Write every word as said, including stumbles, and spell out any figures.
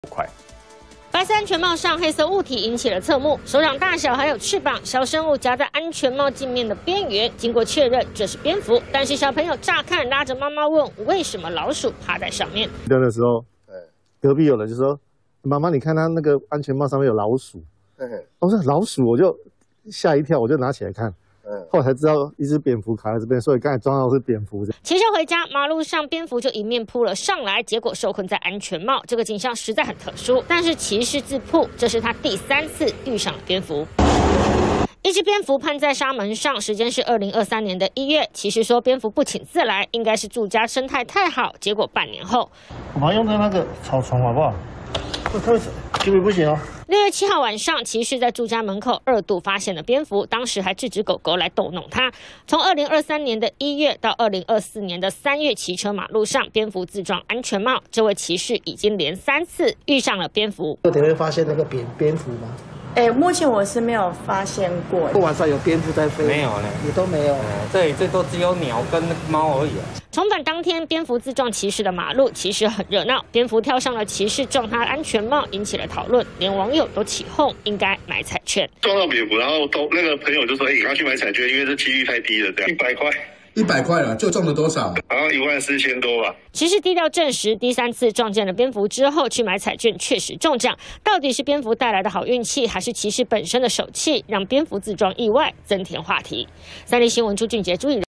快。 白色安全帽上黑色物体引起了侧目，手掌大小还有翅膀，小生物夹在安全帽镜面的边缘。经过确认，这是蝙蝠，但是小朋友乍看拉着妈妈问：为什么老鼠趴在上面？ 的的时候，隔壁有人就说：“妈妈，你看他那个安全帽上面有老鼠。”我说：“老鼠！”我就吓一跳，我就拿起来看。 后来才知道一只蝙蝠卡在这边，所以刚才撞到的是蝙蝠。 骑车回家，马路上蝙蝠就迎面扑了上来，结果受困在安全帽。这个景象实在很特殊，但是骑士自曝这是他第三次遇上了蝙蝠。一只蝙蝠攀在纱门上，时间是二零二三年的一月。骑士说蝙蝠不请自来，应该是住家生态太好。结果半年后， 我们用的那个草丛好不好？不可以，这边不行哦。 六月七号晚上，骑士在住家门口二度发现了蝙蝠，当时还制止狗狗来逗弄它。从二零二三年的一月到二零二四年的三月，骑车马路上，蝙蝠自撞安全帽。这位骑士已经连三次遇上了蝙蝠。 你会发现那个蝙蝙蝠吗？ 哎，目前我是没有发现过。 晚上有蝙蝠在飞？ 没有呢， 也都没有。 这里最多只有鸟跟猫而已。 重返当天，蝙蝠自撞骑士的马路，其实很热闹。蝙蝠跳上了骑士，撞他安全帽，引起了讨论，连网友都起哄，应该买彩券。 撞到蝙蝠，然后都那个朋友就说：“哎、欸，赶快去买彩券，因为这几率太低了，这样一百块。” 一百块了，就中了多少？ 然后一万四千多吧。 骑士低调证实，第三次撞见了蝙蝠之后去买彩券，确实中奖。到底是蝙蝠带来的好运气，还是骑士本身的手气，让蝙蝠自撞意外增添话题？三立新闻朱俊杰、朱颖。